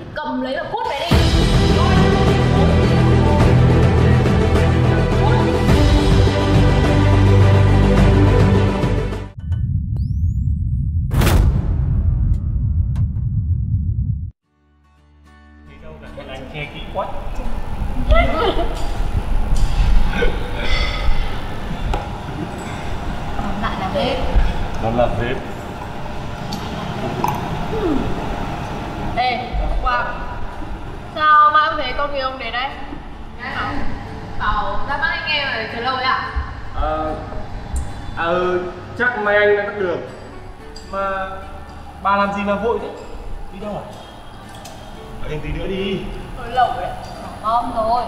cầm lấy và cút về đi. Đi đâu cả con anh che kỹ quá. Lại là bếp. Nó là bếp. Ê, Quang, sao mà em thấy con người ông đến đây? Bảo ra mắt anh em rồi chờ lâu ấy à? Chắc mai anh đã tắt đường. Mà bà làm gì mà vội thế? Đi đâu à? Ở thêm tí nữa đi. Thôi lâu rồi đấy, ngon rồi.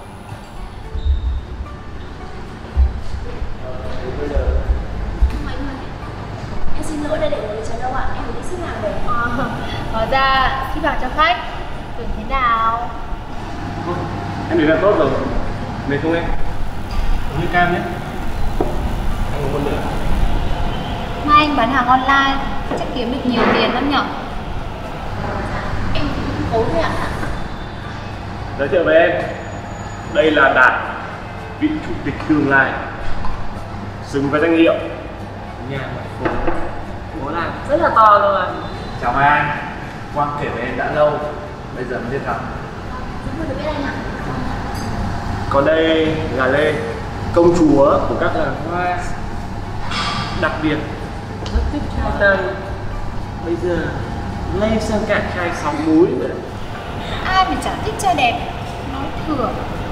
Bây giờ Anh ơi, em xin lỗi đã để người chờ lâu ạ, em phải đi xếp hàng rồi. Hóa ra ship hàng cho khách. Tưởng thế nào? em đến là tốt rồi. Mệt không em? Uống nước cam nhé. Anh uống một nữa. Mai anh bán hàng online, chắc kiếm được nhiều tiền lắm nhở? Em cũng cố thôi ạ. Giới thiệu với em, đây là Đạt, vị chủ tịch tương lai, xứng với danh hiệu nhà mặt phố. Bố làm Rất là to luôn à. Chào hai anh, Quang kể với em đã lâu, bây giờ mới được gặp. Rất vui được biết anh ạ. Còn đây là Lê, công chúa của các làng hoa, đặc biệt rất thích trai tân. Bây giờ Lê sang cả trai 6 múi rồi đấy. Ai mà chẳng thích trai đẹp, nói thừa.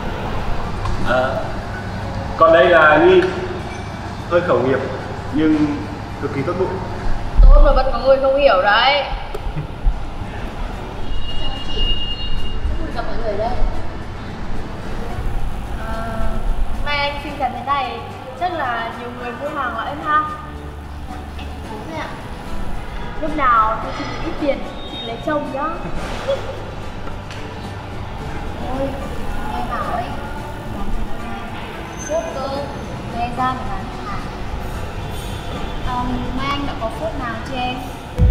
Còn đây là Nhi, hơi khẩu nghiệp nhưng cực kỳ tốt bụng. Tôi mà vẫn có người không hiểu đấy. Chào chị, rất vui gặp mọi người đây. Mai anh xinh xắn thế này, chắc là nhiều người mua hàng lại em ha. Em cố thôi ạ. Lúc nào tôi xin ít tiền, chị lấy chồng nhá. Ôi, nghe bảo ấy, bán hàng phốt cơ, nghe ra mà bán hàng. Mai anh đã có phốt nào cho em?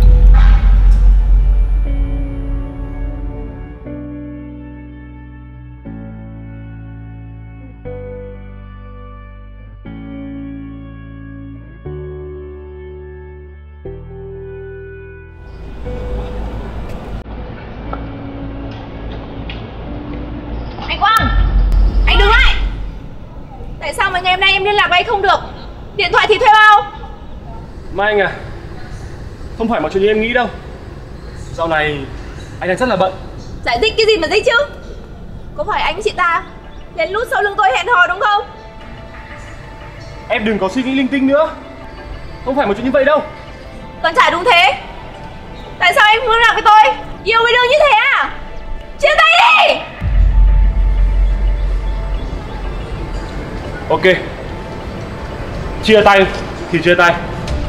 Anh Quang, anh dừng lại. Tại sao mà ngày hôm nay em liên lạc với anh không được? Điện thoại thì thuê bao? Mai anh à, không phải mọi chuyện như em nghĩ đâu. Dạo này anh đang rất là bận. Giải thích cái gì mà thích chứ? Có phải anh chị ta lén lút sau lưng tôi hẹn hò đúng không? Em đừng có suy nghĩ linh tinh nữa. Không phải một chuyện như vậy đâu. Còn chả đúng thế. Tại sao em không liên lạc với tôi? Yêu với đương như thế à? Chia tay đi! Ok, chia tay thì chia tay.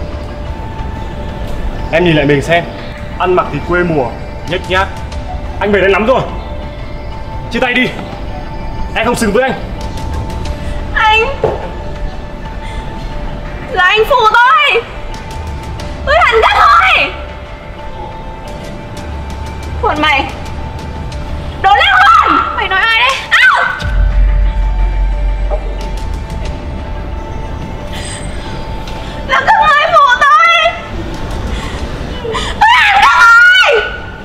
Em nhìn lại mình xem, ăn mặc thì quê mùa, nhếch nhác. Anh về đây lắm rồi. Chia tay đi. Em không xứng với anh. Anh là anh phụ tôi. Tôi hẳn gấp thôi. Còn mày, đồ linh hồn. Mày nói ai đấy? Ao! Là các người phụ tôi. Tôi hẳn gấp thôi.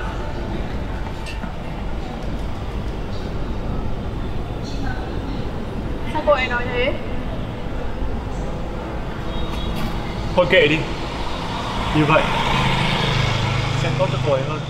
Sao cô ấy nói thế? Thôi kệ đi. Như vậy sẽ tốt cho cô ấy hơn.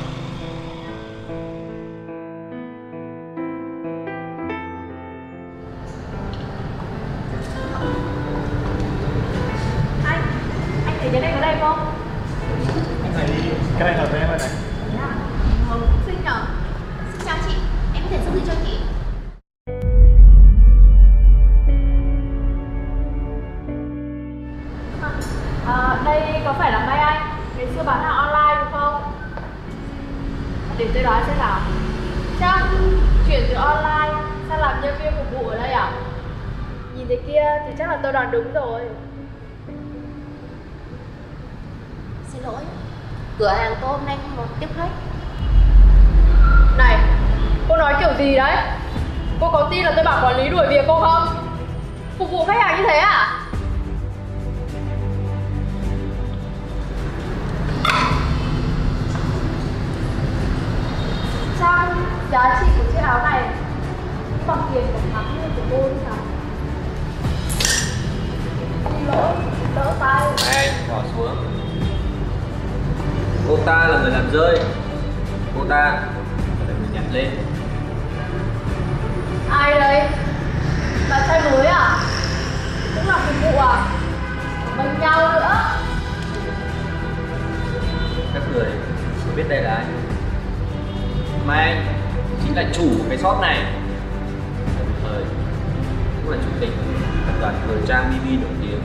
Anh thấy cái này có đẹp không? Anh thấy cái này hợp với em rồi này. Xinh nhở? Xin chào chị, em có thể giúp gì cho chị? Đây có phải là Mai Anh, ngày xưa bán hàng online đúng không? Để tôi nói xem nào. Chắc chuyển từ online sang làm nhân viên phục vụ ở đây à? Nhìn thế kia thì chắc là tôi đoán đúng rồi. Xin lỗi, cửa hàng tôi hôm nay không có tiếp khách. kiểu gì đấy? Cô có tin là tôi bảo quản lý đuổi việc cô không? Phục vụ khách hàng như thế à? Trang, giá trị của chiếc áo này bằng tiền của tháng lương của cô đi nào. Xin lỗi, đỡ tay. Anh bỏ xuống. Cô ta là người làm rơi, cô ta là người nhặt lên. Ai đấy? Bạn trai mới à? Cũng là phục vụ à? Bằng nhau nữa. Các người có biết đây là ai? Mà anh chính là chủ của cái shop này, đồng thời cũng là chủ tịch tập đoàn thời trang BB nổi tiếng.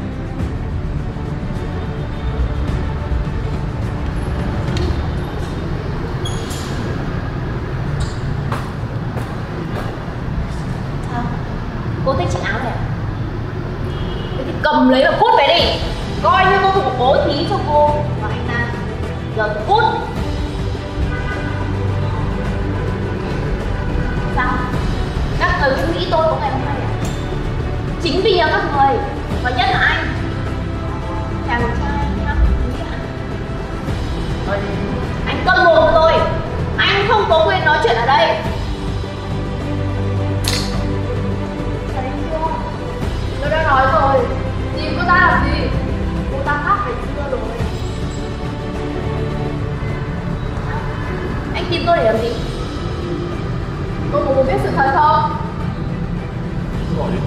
Sao? Cô thích chiếc áo này à? Thế thì cầm lấy và cút về đi. Coi như cô phục bố thí cho cô và anh ta. Giờ thì cút. Sao? Các người cũng nghĩ tôi có ngày hôm nay à? Chính vì các người, và nhất là anh, chàng trai nhá, nghĩ anh câm mồm của tôi. Anh không có quyền nói chuyện ở đây. Thấy chưa? Tôi đã nói rồi. Tìm cô ta làm gì? Cô ta khác phải chưa rồi. Anh tìm tôi để làm gì? Cô có muốn biết sự thật không? Gọi đi.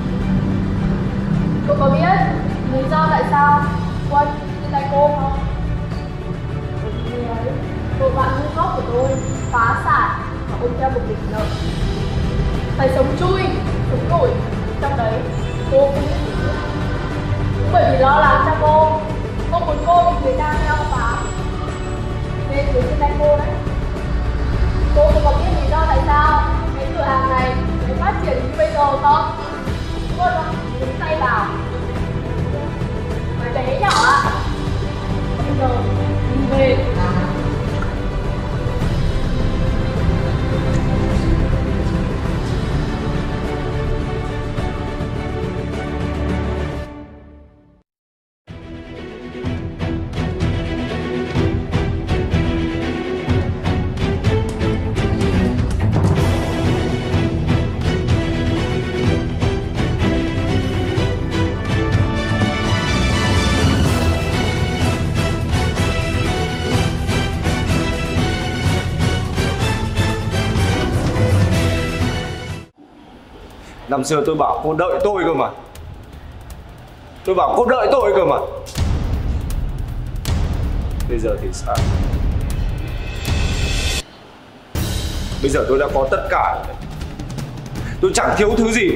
Cô có biết lý do tại sao Quân trên tay cô không? Bởi vì ấy, cậu bạn ngu ngốc của tôi phá sản và ôm theo một đỉnh nợ. Phải sống chui, sống nổi. Trong đấy cô không biết gì nữa. Bởi vì lo lắng cho cô, không muốn cô bị người ta theo phá nên người trên tay cô đấy. Cô có biết lý do tại sao cái cửa hàng này mới phát triển như bây giờ không? Cô đã đứng tay vào. Cái bé nhỏ ạ. Bây giờ đi về. Năm xưa tôi bảo cô đợi tôi cơ mà. Tôi bảo cô đợi tôi cơ mà. Bây giờ thì sao? Bây giờ tôi đã có tất cả rồi. Tôi chẳng thiếu thứ gì.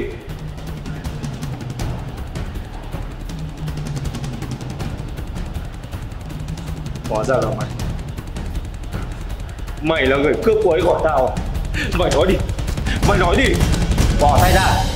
Hóa ra là mày. Mày là người cướp cô ấy của tao à? Mày nói đi. Mày nói đi. Bỏ tay ra.